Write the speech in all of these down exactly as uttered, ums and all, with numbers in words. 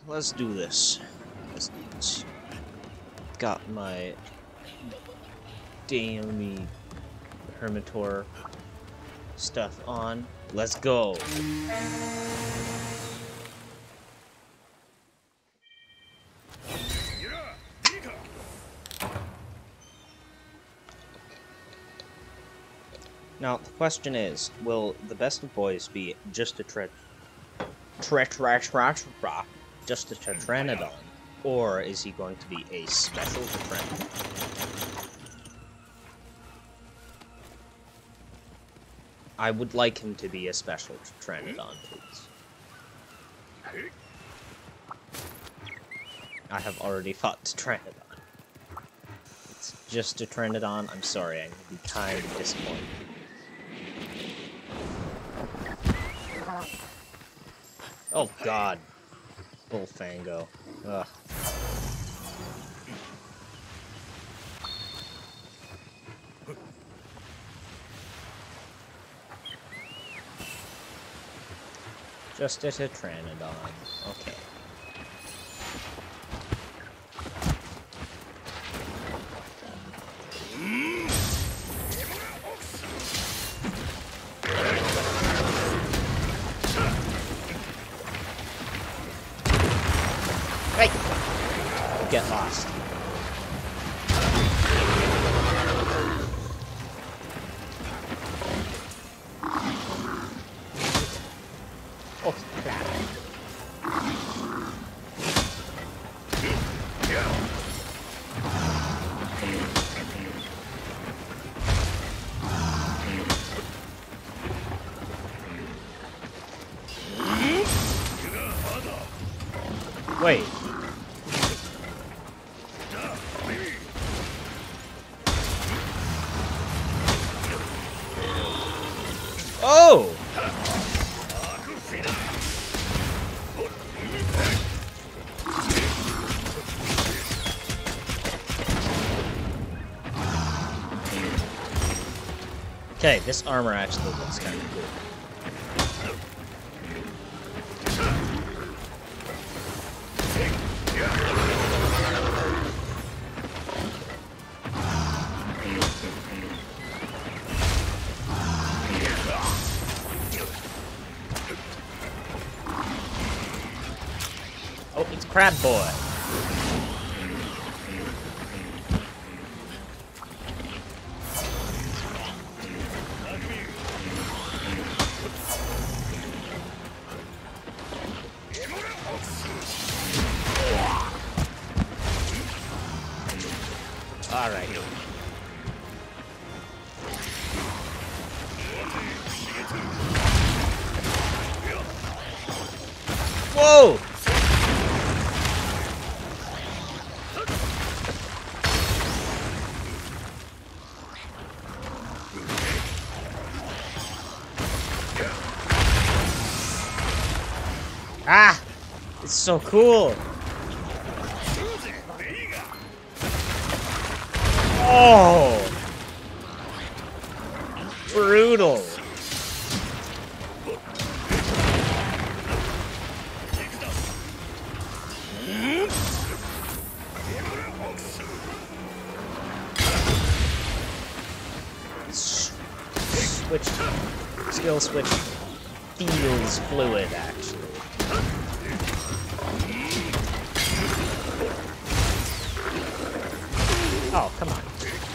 let's do this. Let's do this. Got my damny Hermitor stuff on. Let's go. Now, the question is, will the best of boys be just a tre... tre... tre... tre... tre... just a Tetranodon? Or is he going to be a special Tetranodon? I would like him to be a special Tetranodon, please. I have already fought Tetranodon. It's just a Tetranodon. I'm sorry, I'm gonna be kind of disappointed. Oh god. Bullfango. Ugh. Just a Tetranodon. Okay. Hey! Get lost. Oh, crap. Wait. Oh! Okay, this armor actually looks kind of cool. Oh, it's Crab Boy. All right. Whoa! Ah! It's so cool! Oh! Brutal! Switch, skill switch feels fluid, actually. Oh, come on.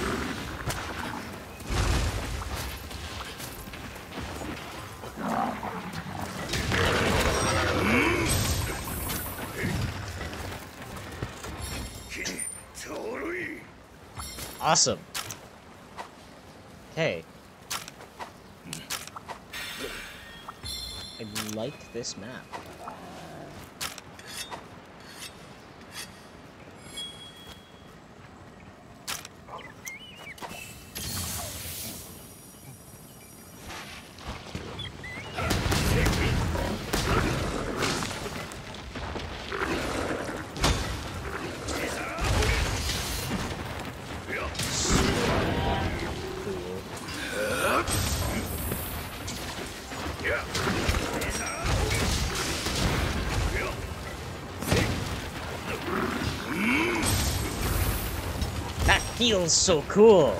Awesome. Okay. I like this map. feels so cool.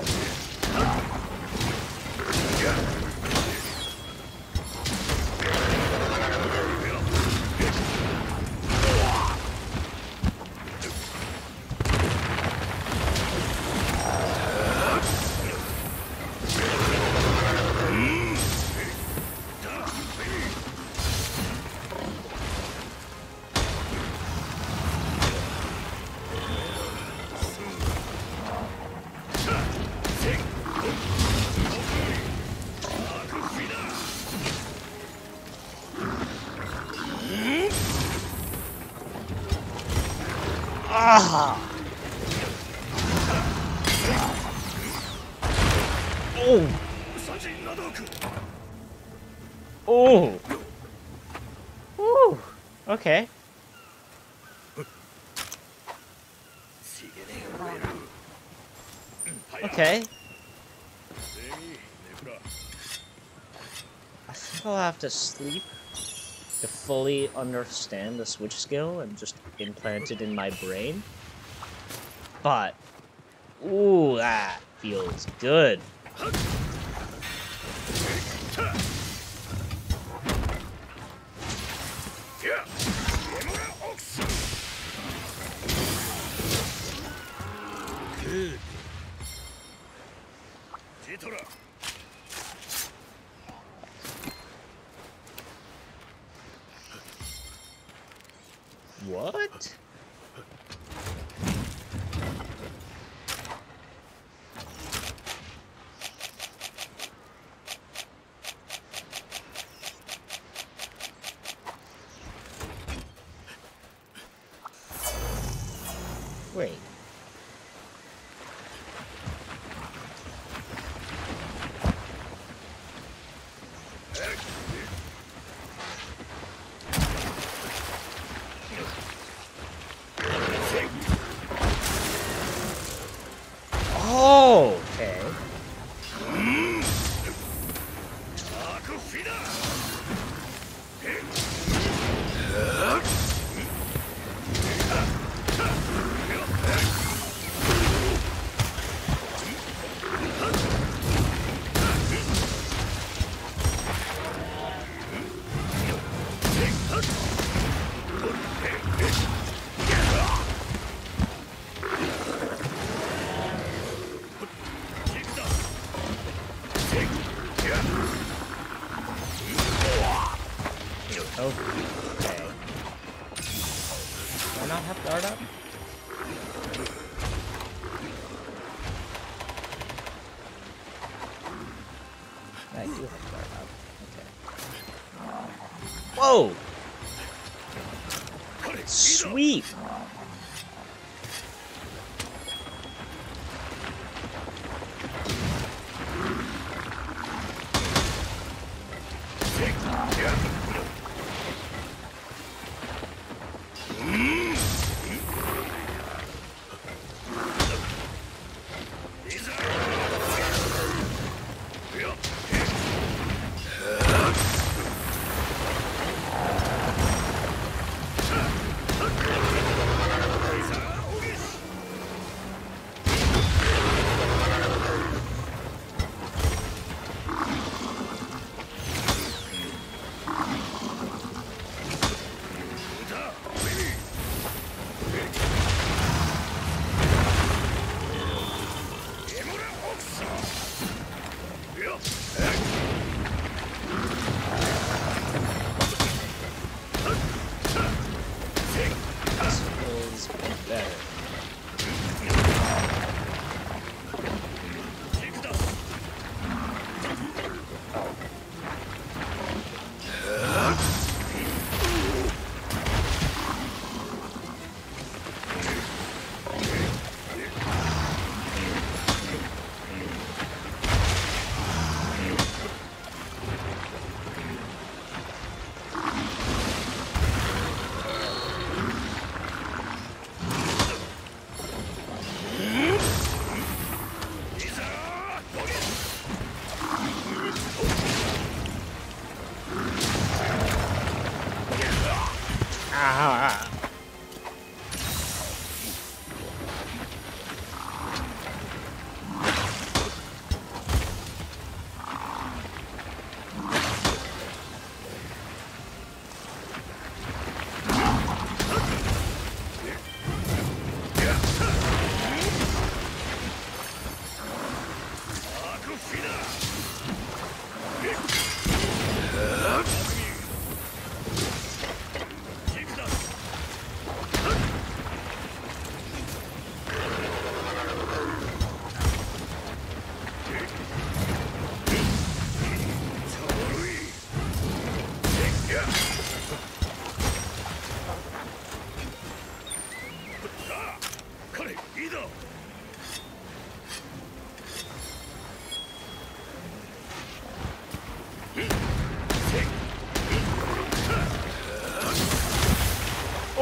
Ah! Oh! Oh! Ooh! Okay. Okay. I think I'll have to sleep to fully understand the switch skill and just implant it in my brain. But, ooh, that feels good. What? Wait. Oh, okay. Okay. Do I not have guard up? I do have guard up. Okay. Whoa! Sweet!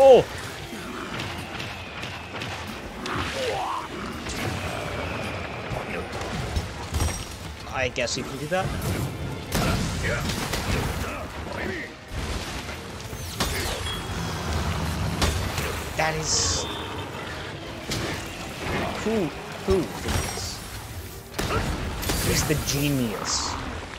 Oh! I guess you can do that. That is who who is he's the genius.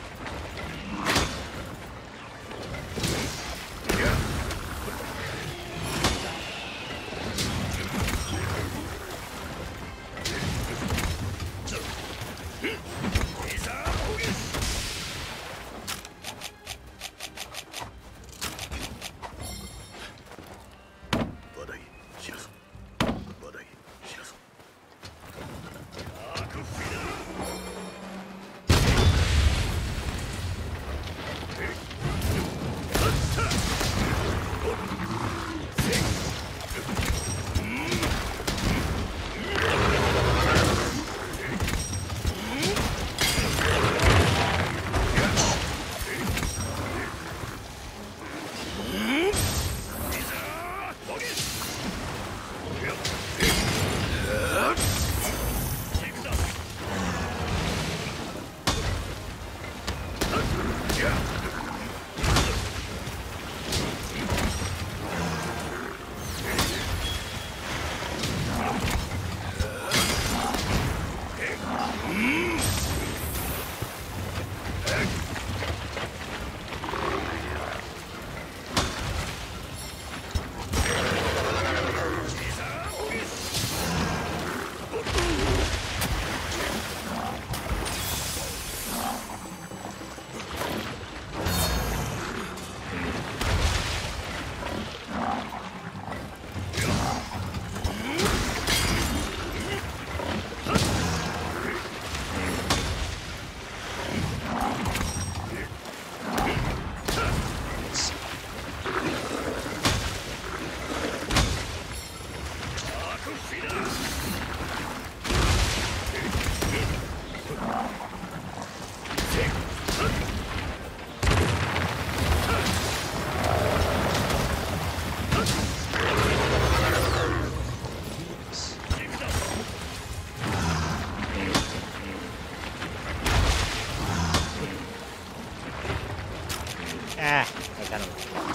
Ah, I got him.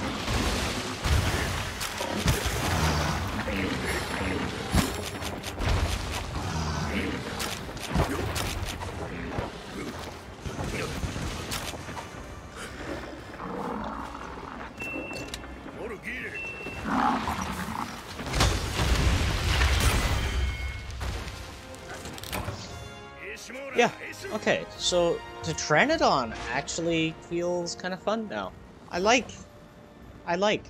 Yeah, okay, so Tetranodon actually feels kind of fun now. I like. I like.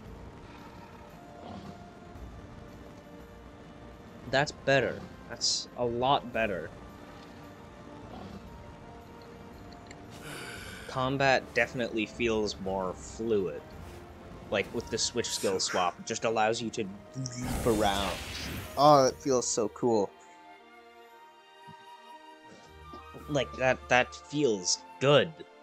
That's better. That's a lot better. Combat definitely feels more fluid. Like, with the switch skill swap, it just allows you to leap around. Oh, it feels so cool. Like, that, that feels good.